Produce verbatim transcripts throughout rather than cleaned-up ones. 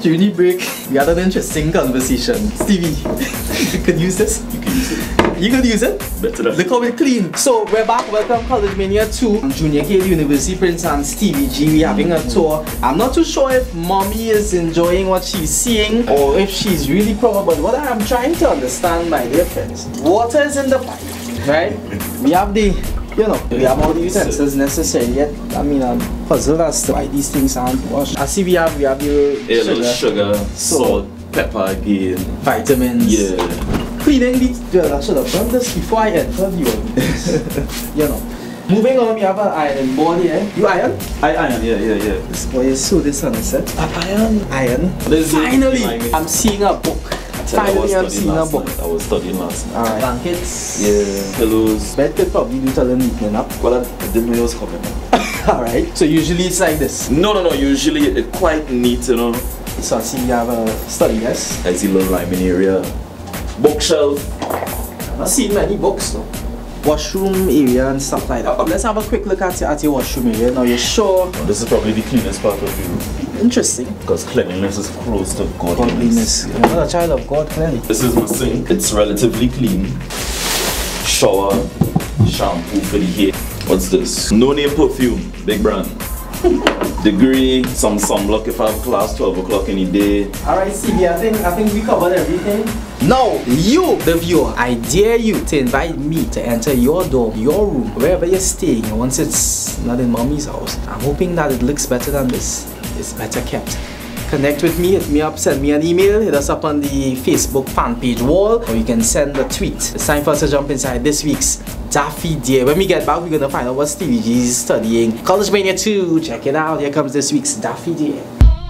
During the break, we had an interesting conversation. Stevie, you could use this. You can use it. You could use it. Better than. They call it clean. So we're back. Welcome College Mania two. Junior K University Prince and Stevie G. We're having a tour. I'm not too sure if mommy is enjoying what she's seeing or if she's really proud. But what I'm trying to understand, my dear friends, water is in the pipe, right? We have the, you know, we have all the utensils necessary. Yet, I mean, I'm puzzled as to why these things aren't washed. I see we have we have the Yeah, sugar, sugar, salt, pepper again, vitamins. Yeah. Cleaning the, well, I should have done this before I entered you. You know. Moving on, we have an iron board here. You iron? I iron, yeah, yeah, yeah. This boy is so dishonest. Iron, iron. Finally, I'm seeing a book. Finally, I'm seeing a book. Night. I was studying last night. Alright. Blankets. Yeah. Pillows. Bed could probably do till the neatening up. Well, I didn't know it was coming. Alright. So usually it's like this. No, no, no. Usually it's quite neat, you know. So I see you have a study desk. I see a little library area. Bookshelf. I've not seen many books though. Washroom area and stuff like that. Let's have a quick look at, at your washroom area. Now you're sure? Well, this is probably the cleanest part of your room. Interesting. Because cleanliness is close to godliness. Godliness. You're not a child of God, clearly. This is my sink. It's relatively clean. Shower, shampoo for the hair. What's this? No name perfume, big brand. Degree, some sunblock if I have class twelve o'clock in the day. Alright, Stevie, I think I think we covered everything. Now, you, the viewer, I dare you to invite me to enter your door, your room, wherever you're staying. Once it's not in mommy's house, I'm hoping that it looks better than this. It's better kept. Connect with me, hit me up, send me an email, hit us up on the Facebook fan page wall, or you can send a tweet. It's time for us to jump inside this week's Daffy Day. When we get back, we're gonna find out what Stevie G is studying. College Mania two, check it out. Here comes this week's Daffy Day.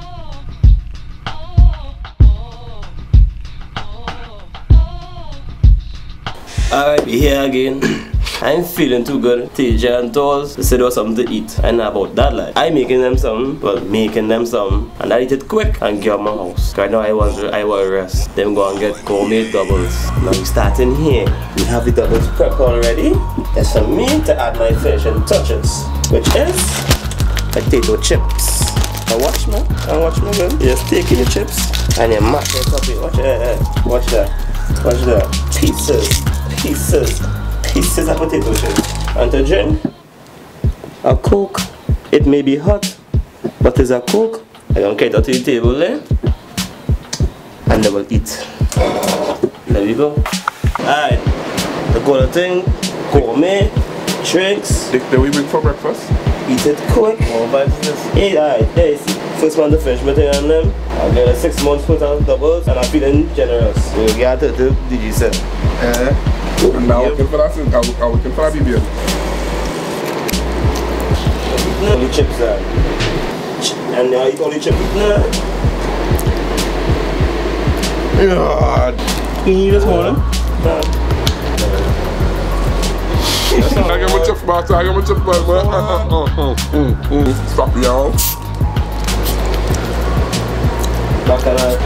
Alright, we here again. I'm feeling too good. Teja and Toz said there was something to eat. And about that, like, I making them something, well, making them something, and I eat it quick and get out my house. Right now, I want I want to rest. Then go and get gourmet doubles. Now we starting here. We have the doubles prepped already. It's for me to add my finishing touches, which is potato chips. Now watch me, and watch me, girl. You just take in the chips and you mash it up. Watch that, watch that, watch that. Pieces, pieces. Pieces of potato chips. And to drink a Coke. It may be hot, but it's a Coke. I don't get out to the table there, and they will eat. There we go. Alright, the gold thing, gourmet, drinks. Then we make for breakfast? Eat it quick. What vibes is this? Hey, alright, there you see. First one to finish my thing on them. I get a six months put on doubles, and I'm feeling generous. So you get it to D G set. Yeah. And now I'm looking for that, I'm looking for that B B M. All the chips there. And now you eat all the chips. Nah. Yeah. You eat this morning? Nah. I got my chips back, I got my chips back, man. Stop, y'all. Back at that.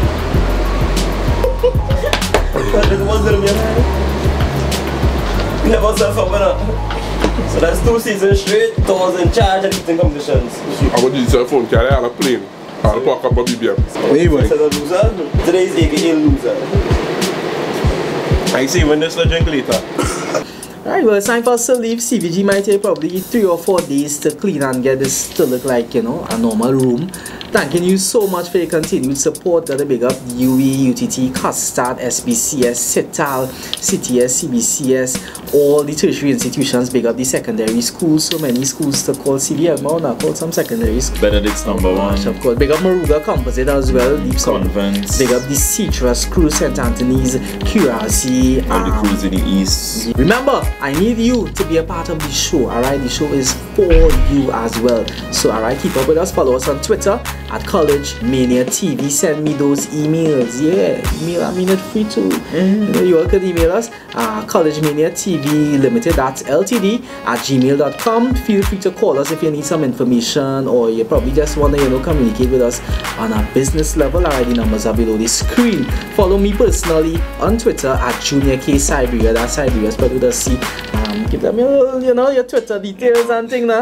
This one's gonna be a man. Never self up enough. So that's two seasons straight, Toz in charge of eating competitions. I'm going to use your phone, carry on a plane. I'll park up my B B M. Hey boy. Instead of loser, today is A K A loser. I see when this will drink later. Alright, well, it's time for us to leave. C V G might take probably three or four days to clean and get this to look like, you know, a normal room. Thanking you so much for your continued support. Gotta big up U E, U T T, Custard, S B C S, C I T A L, C T S, C B C S, all the tertiary institutions. Big up the secondary schools. So many schools to call C V M now, now call some secondary schools. Benedict's number one. Of course. Big up Maruga Composite as well. Deep Convents. Big up the Citrus, Crew, Saint Anthony's, Curacy. All the crews in the east. Remember, I need you to be a part of the show. Alright, the show is for you as well. So alright, keep up with us. Follow us on Twitter at College Mania T V. Send me those emails. Yeah, email, I mean it free too. Mm. You know, you all can email us uh, College Mania T V Limited, that's L T D at gmail dot com. Feel free to call us if you need some information, or you probably just want to, you know, communicate with us on a business level. Alright, the numbers are below the screen. Follow me personally on Twitter at Junior K Siberia. That's Siberia spelled with a C. Um, give them your, you know, your Twitter details and thing now.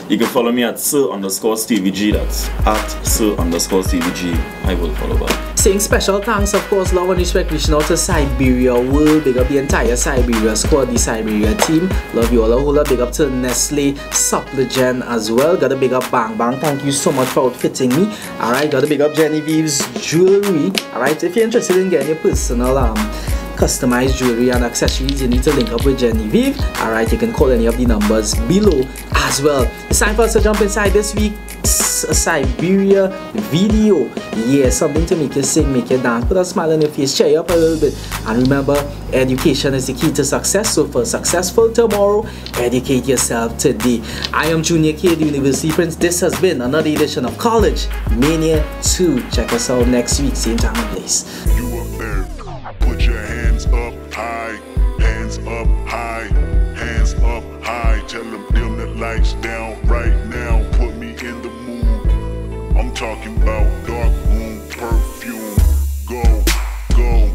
You can follow me at Sir underscore Stevie G. That's at Sir underscore Stevie G. I will follow back. Saying special thanks, of course, love and respect, reaching out to Siberia World. Big up the entire Siberia squad, the Siberia team. Love you all a whole lot. Big up to Nestle Suppligent as well. Gotta big up Bang Bang. Thank you so much for outfitting me. Alright, gotta big up Genevieve's Jewelry. Alright, if you're interested in getting your personal um customized jewelry and accessories, you need to link up with Genevieve. Alright, you can call any of the numbers below as well. It's time for us to jump inside this week's Siberia video. Yeah, something to make you sing, make you dance, put a smile on your face, cheer you up a little bit. And remember, education is the key to success. So for a successful tomorrow, educate yourself today. I am Junior K, the University Prince. This has been another edition of College Mania two. Check us out next week, same time and place. You up there, put your hands up high, hands up high, hands up high. Tell them dim the lights down right now, put me in the mood. I'm talking about dark room perfume. Go, go.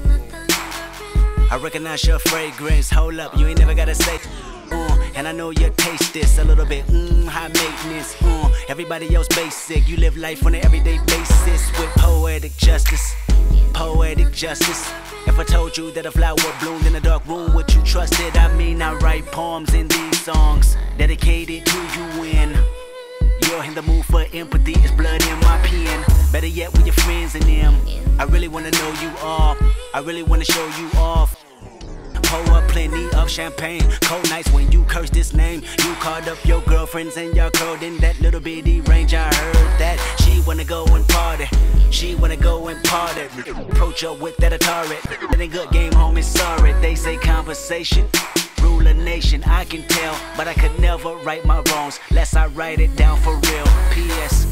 I recognize your fragrance. Hold up, you ain't never gotta say uh, and I know you taste this a little bit, mmm, high maintenance, uh, everybody else basic. You live life on an everyday basis with poetic justice, poetic justice. If I told you that a flower bloomed in a dark room, would you trust it? I mean, I write poems in these songs dedicated to you when you're in the mood for empathy. It's blood in my pen. Better yet, with your friends and them. I really wanna know you all. I really wanna show you off. Pour up plenty of champagne. Cold nights when you curse this name. You called up your girlfriends and y'all curled in that little bitty range. I heard that she wanna go and party. She wanna go and party. Approach her with that Atari. That ain't good, game home is sorry. They say conversation rule a nation. I can tell, but I could never right my wrongs lest I write it down for real. P S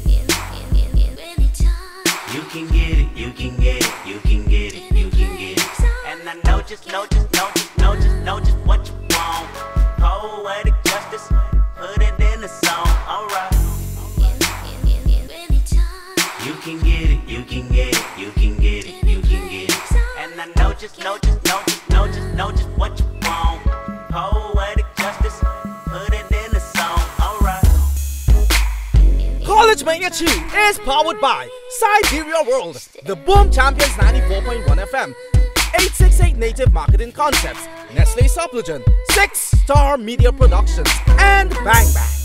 You can get it, you can get it, you can get it, you can get it. And I know just, know just, know just, know just, know just what you want. Poetic justice, put it in the song, alright. You can get it, you can get it, you can get it, you can get it. And I know just, know just, know just, know just, know just what you want. Poetic justice, put it in the song, alright. College Mania two is powered by Siberia World, the Boom Champions ninety-four point one F M, eight six eight Native Marketing Concepts, Nestle Suppligent, Six Star Media Productions, and Bang Bang.